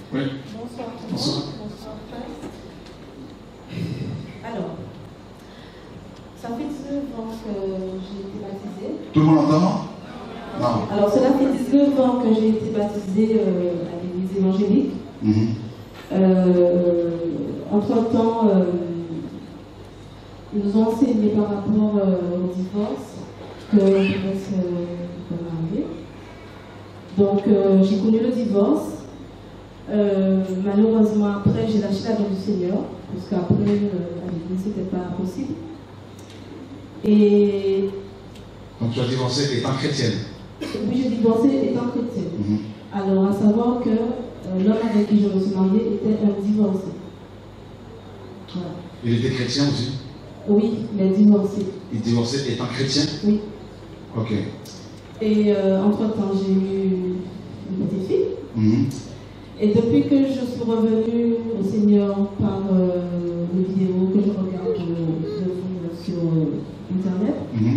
Oui. Bonsoir. Bonsoir. Bonsoir, frère. Alors, ça fait 19 ans que j'ai été baptisée. Tout le monde entend? Non. Alors, cela fait 19 ans que j'ai été baptisée à l'église évangélique. Entre-temps, ils nous ont enseigné par rapport au divorce que je devais se marier. Donc, j'ai connu le divorce. Malheureusement, après, j'ai lâché la voie du Seigneur, parce qu'après, à l'église, ce n'était pas possible. Et... Donc, tu as divorcé étant chrétienne? Oui, j'ai divorcé étant chrétienne. Alors, à savoir que l'homme avec qui je me suis mariée était un divorcé. Voilà. Il était chrétien aussi? Oui, il est divorcé. Il divorçait étant chrétien? Oui. Ok. Et entre-temps, j'ai eu une petite fille. Et depuis que je suis revenue au Seigneur par les vidéos que je regarde sur Internet,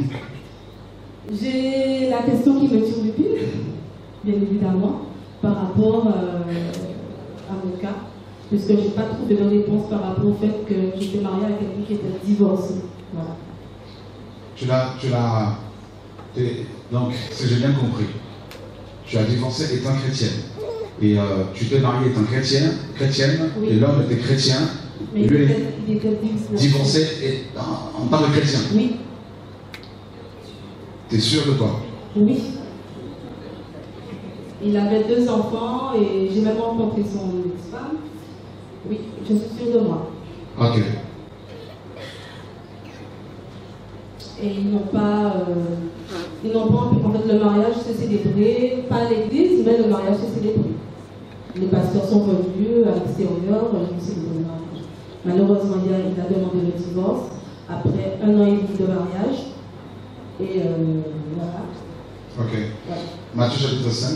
j'ai la question qui me turlupine, bien évidemment, par rapport à mon cas, puisque je n'ai pas trouvé de réponse par rapport au fait que j'étais mariée à quelqu'un qui était divorcé. Voilà. Donc, si j'ai bien compris, tu as divorcé étant chrétienne. Et tu t'es mariée étant chrétienne, oui. Et l'homme était chrétien. Mais lui il était divorcé en tant que chrétien. Oui. Tu es sûr de toi? Oui. Il avait 2 enfants et j'ai même rencontré son ex-femme. Oui, je suis sûre de moi. Ok. Et ils n'ont pas en fait, le mariage s'est célébré, pas à l'église, mais le mariage s'est célébré. Les pasteurs sont venus à l'extérieur, je me suis dit, malheureusement, il a demandé le divorce après 1 an et demi de mariage. Et voilà. Ok. Ouais. Matthieu chapitre 5.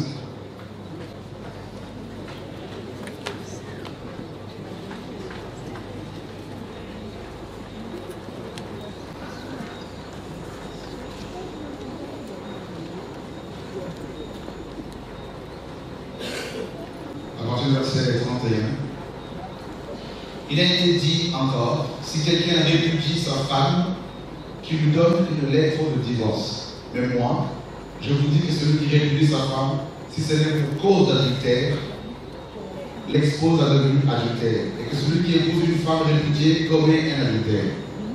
Verset 31. Il a été dit encore, si quelqu'un répudie sa femme, qu'il lui donne une lettre de divorce. Mais moi, je vous dis que celui qui répudie sa femme, si ce n'est pour cause d'adultère, l'expose à devenir adultère. Et que celui qui épouse une femme répudiée commet un adultère.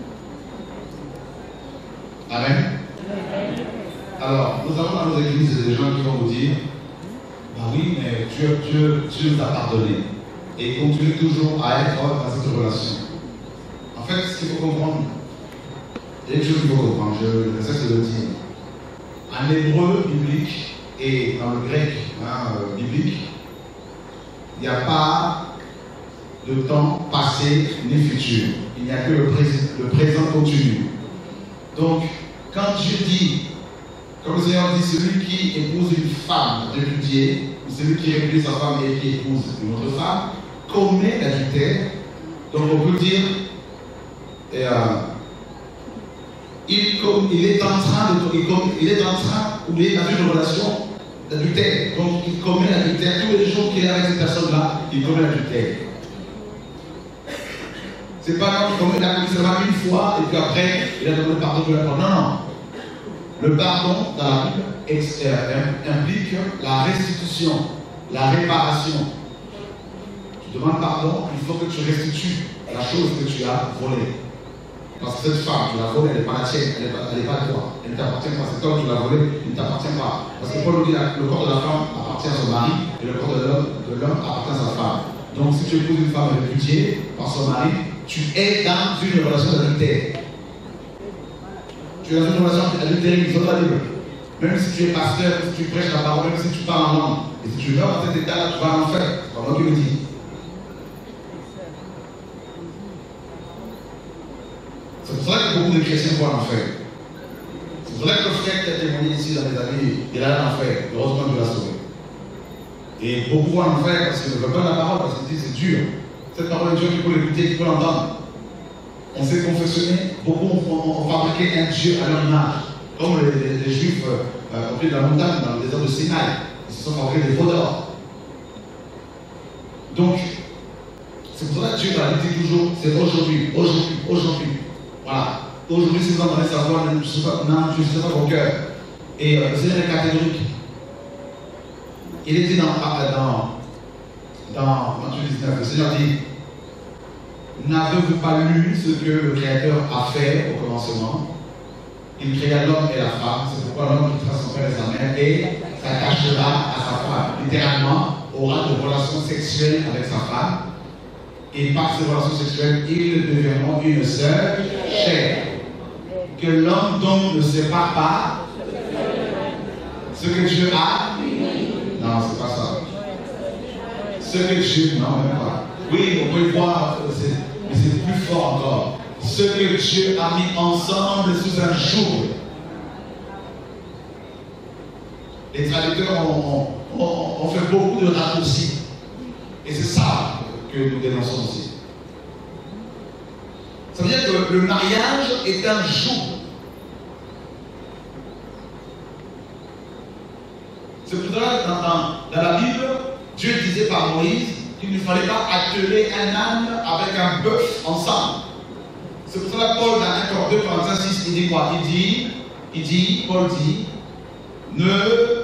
Amen. Alors, nous avons dans nos églises des gens qui vont vous dire, ah oui, mais Dieu nous a pardonné et continue toujours à être dans cette relation. En fait, ce qu'il faut comprendre, il y a quelque chose qu'il faut comprendre, je ne cesse de le dire. En hébreu biblique et dans le grec biblique, il n'y a pas de temps passé ni futur. Il n'y a que le présent continu. Donc, quand Dieu dit, comme le Seigneur dit, celui qui épouse une femme répudiée, ou celui qui répudie sa femme et qui épouse une autre femme, commet l'adultère. Donc on peut dire, il est en train ou il est dans une relation d'adultère. Donc il commet l'adultère. Tous les jours qu'il est avec cette personne-là, il commet l'adultère. C'est pas quand il commet l'adultère une fois et puis après, il a demandé pardon de la part. Non, non. Le pardon dans la Bible implique la restitution, la réparation. Tu demandes pardon, il faut que tu restitues la chose que tu as volée. Parce que cette femme, tu l'as volée, elle n'est pas la tienne, elle n'est pas à toi, elle ne t'appartient pas. Cet homme, tu l'as volé, il ne t'appartient pas. Parce que Paul nous dit que le corps de la femme appartient à son mari et le corps de l'homme appartient à sa femme. Donc si tu épouses une femme répudiée par son mari, tu es dans une relation d'adultère. Tu es dans une relation adultère, ils ont la Bible. Même si tu es pasteur, si tu prêches la parole, même si tu parles en langue, et si tu meurs dans cet état-là, tu vas en enfer. C'est pas moi qui le dis. C'est pour cela que beaucoup de chrétiens vont en enfer. C'est pour cela que le frère qui a témoigné ici dans les années, il a en enfer. Heureusement, Dieu l'a sauvé. Et beaucoup vont en enfer parce qu'ils ne veulent pas la parole, parce qu'ils disent c'est dur. Cette parole de Dieu, il faut l'écouter, il faut l'entendre. On s'est confectionné, beaucoup ont fabriqué un Dieu à leur image. Comme les Juifs au pied de la montagne, dans le désert de Sinaï, ils se sont fabriqués des veaux d'or. Dieu dans la Bible dit toujours, c'est aujourd'hui, aujourd'hui, aujourd'hui. Voilà. Aujourd'hui, si vous entendez sa voix, ne touchez pas vos cœurs. Et le Seigneur est catégorique. Il est dit dans Matthieu 19, le Seigneur dit, n'avez-vous pas lu ce que le Créateur a fait au commencement? Il créa l'homme et la femme, c'est pourquoi l'homme quittera son père et sa mère et s'attachera à sa femme. Littéralement, aura de relations sexuelles avec sa femme. Et par ces relations sexuelles, ils deviendront une seule chair. Que l'homme donc ne sépare pas ce que Dieu a. Non, c'est pas ça. Ce que Dieu, non, même pas. Oui, on peut le voir, mais c'est plus fort encore. Ce que Dieu a mis ensemble sous un jour. Les traducteurs ont fait beaucoup de raccourcis. Et c'est ça que nous dénonçons aussi. Ça veut dire que le mariage est un joug. C'est pour ça que dans la Bible, Dieu disait par Moïse qu'il ne fallait pas atteler un âne avec un bœuf ensemble. C'est pour ça que Paul, dans 1 Corinthiens 6, il dit quoi? Paul dit, ne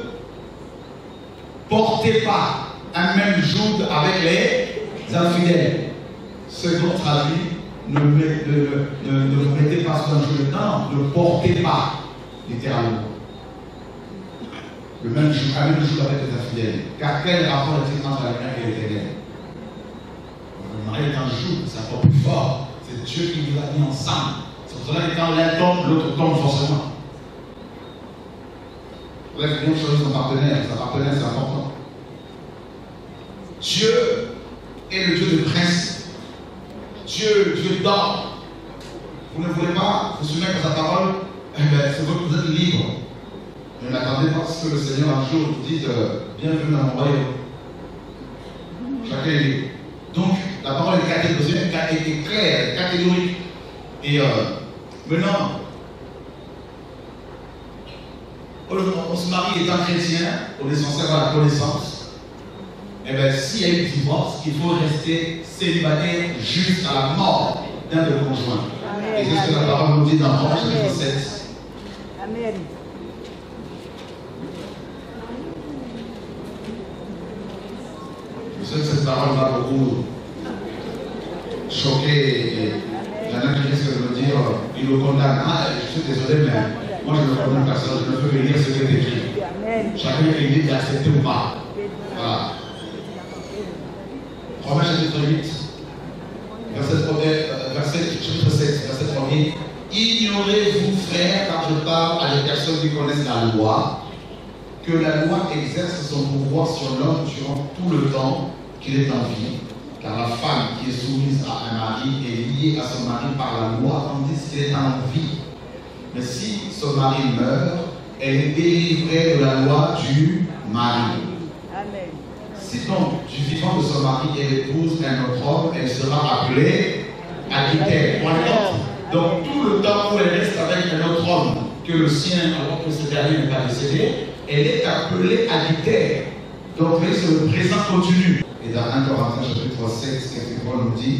portez pas un même joug avec les infidèles. Second traduit, ne vous mettez pas sur un joug. Non, ne portez pas, littéralement. Un même joug avec les infidèles. Car quel rapport est-il entre la lumière et l'éternel? Le mariage est un joug, c'est encore plus fort. C'est Dieu qui nous a mis ensemble. C'est pour cela que quand l'un tombe, l'autre tombe forcément. Bref, bien choisir son partenaire. Sa partenaire, c'est important. Dieu est le Dieu de principe. Dieu d'ordre. Vous ne voulez pas vous soumettre à sa parole, eh bien, c'est vrai que vous êtes libre. Mais n'attendez pas ce que le Seigneur un jour vous dise bienvenue dans mon royaume. Chacun est libre. Donc, la parole est catégorique, est claire, catégorique. Et maintenant, on se marie étant chrétien, on est censé avoir la connaissance. Et bien, s'il y a eu divorce, il faut rester célibataire jusqu'à la mort d'un des conjoints. Et c'est ce que la parole nous dit dans Romains chapitre 7. Amen. Je sais que cette parole va beaucoup choquer. Et il y en a qui risquent de me dire, il le condamne. Ah, je suis désolé, mais moi je ne condamne personne, je ne peux que lire ce qui est écrit. Chacun est libre d'accepter ou pas. Voilà. Romains chapitre 8, chapitre 7, verset 1er. Ignorez-vous, frères, quand je parle à des personnes qui connaissent la loi, que la loi exerce son pouvoir sur l'homme durant tout le temps qu'il est en vie, car la femme qui est soumise à un mari est liée à son mari par la loi, tandis qu'il est en vie. Mais si son mari meurt, elle est délivrée de la loi du mari. Amen. Si donc, du vivant de son mari, elle épouse un autre homme, elle sera appelée adultère. Donc, tout le temps où elle reste avec un autre homme que le sien, alors que ce dernier n'est pas décédé, elle est appelée adultère. Donc, c'est le présent continu. Et dans 1 Corinthiens chapitre 7, qu'est-ce que Paul nous dit?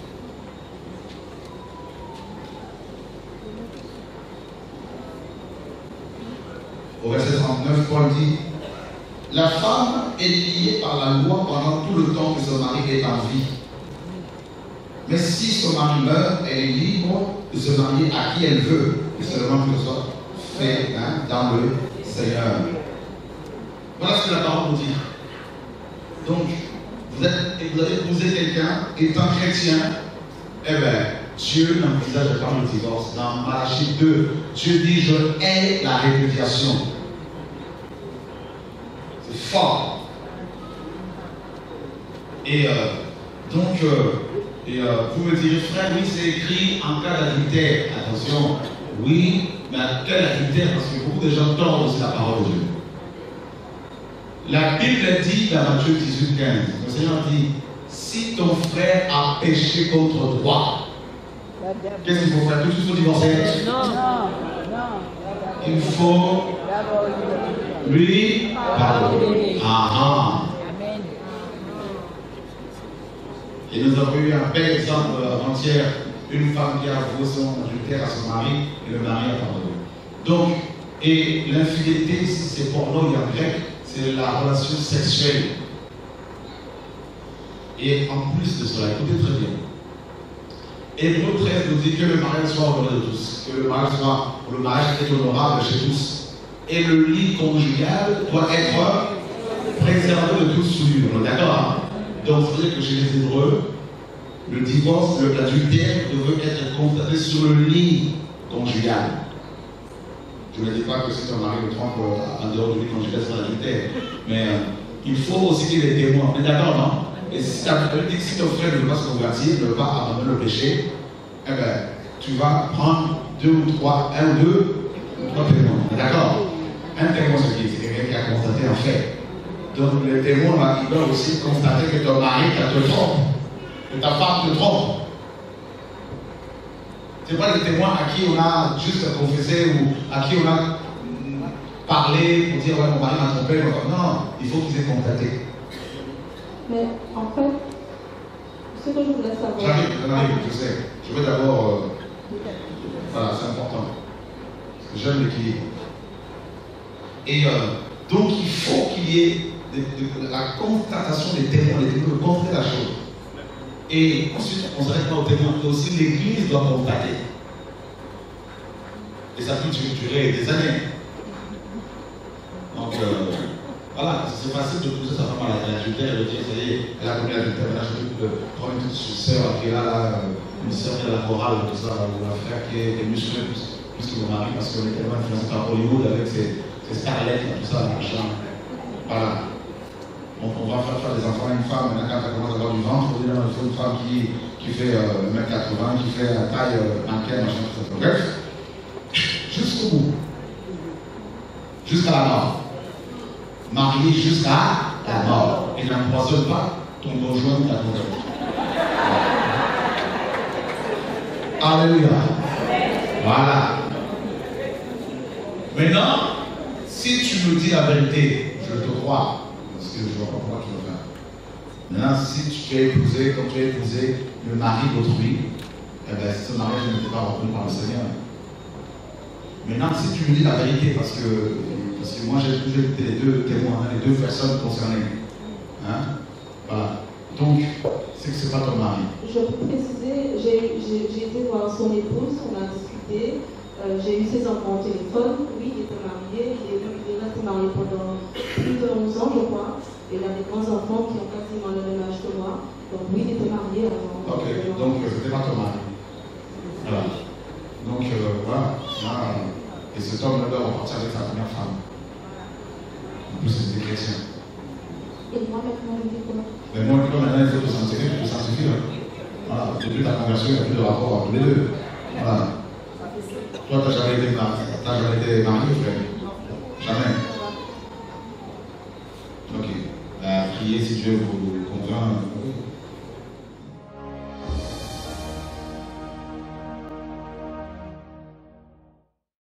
Au verset 39, Paul dit, la femme est liée par la loi pendant tout le temps que son mari est en vie. Mais si son mari meurt, elle est libre de se marier à qui elle veut, et seulement que ce soit fait dans le Seigneur. Voilà ce que la parole nous dit. Donc, vous avez épousé quelqu'un, étant chrétien, eh bien, Dieu n'envisage pas le divorce. Dans Malachie 2, Dieu dit, je hais la répudiation. C'est fort. Et donc, vous me direz, frère, oui, c'est écrit en cas d'adultère. Attention, oui, mais à quel adultère? Parce que beaucoup de gens tordent aussi la parole de Dieu. La Bible dit dans Matthieu 18, 15, le Seigneur dit, si ton frère a péché contre toi, qu'est-ce qu'il faut faire? Tout de suite, il faut divorcer? Non. Il faut lui pardonner. Et nous avons eu un bel exemple avant-hier, une femme qui a avoué son adultère à son mari et le mari a pardonné. Donc, et l'infidélité, si c'est porno, il y a grec, c'est la relation sexuelle. Et en plus de cela, écoutez très bien. Hébreu 13 nous dit que le mariage soit honoré de tous, que le mariage est honorable chez tous. Et le lit conjugal doit être préservé de toute souillure. D'accord, hein? Donc, il faut dire que chez les Hébreux, le divorce, l'adultère devait être constaté sur le lit conjugal. Je ne dis pas que si ton mari le trompe en dehors du lit conjugal, c'est l'adultère. Mais il faut aussi qu'il y ait des témoins. Mais d'accord, non? Et si ton frère ne veut pas se convertir, ne veut pas abandonner le péché, eh bien, tu vas prendre un ou trois témoins. D'accord? Un témoin, c'est quelqu'un qui a constaté un fait. Donc, les témoins, ils doivent aussi constater que ton mari te trompe, que ta femme te trompe. Ce n'est pas des témoins à qui on a juste confessé ou à qui on a parlé pour dire ouais, mon mari m'a trompé. Non, il faut qu'ils aient constaté. Mais en fait, ce que je voulais savoir. J'arrive, je sais. Je veux d'abord. Voilà, c'est important. Parce que j'aime l'équilibre. Et donc, il faut qu'il y ait la constatation des témoins, les témoins de constater la chose. Et ensuite, on ne s'arrête pas aux témoins, mais aussi l'Église doit constater. Et ça peut durer des années. Donc, voilà, c'est facile de pousser sa femme à l'adultère et de dire, ça y est, elle a commis l'adultère. Maintenant, je vais prendre une petite soeur qui est là, une soeur qui a la chorale, tout ça, ou un frère qui est musclé plus que mon mari, parce qu'on est tellement influencé par Hollywood avec ses starlettes et tout ça, machin. Voilà. Donc, on va faire des enfants à une femme, maintenant, quand elle commence à avoir du ventre, il faut une femme qui fait 1m80, qui fait la taille mannequin, machin, tout ça. Bref, jusqu'au bout. Jusqu'à la mort. Marié jusqu'à la mort. Et n'empoisonne pas ton conjoint ou ta conjointe. Alléluia. Voilà. Maintenant, si tu me dis la vérité, je te crois. Parce que je ne vois pas pourquoi tu le fais. Maintenant, si tu as épousé, comme tu as épousé le mari d'autrui, eh bien, ce mariage n'était pas reconnu par le Seigneur. Maintenant, si tu me dis la vérité, parce que moi j'ai toujours été les deux témoins, les deux personnes concernées. Hein? Voilà. Donc, c'est que ce n'est pas ton mari. Je peux préciser, j'ai été voir son épouse, on a discuté, j'ai eu ses enfants au téléphone. Oui, il était marié, il a été marié pendant plus de 11 ans, je crois. Et il a des grands-enfants qui ont quasiment le même âge que moi. Donc oui, il était marié avant. Ok, donc c'était pas ton mari. Voilà. Donc voilà. Et cet homme doit repartir avec sa première femme. En plus, c'est des chrétiens. Et moi maintenant, je dis comment? Mais moi, maintenant, il faut te sanctifier. Voilà. Depuis ta conversion, il n'y a plus de rapport entre les deux. Voilà. Toi, tu n'as jamais été marié, frère? Jamais. Ok. Priez si Dieu vous convainc.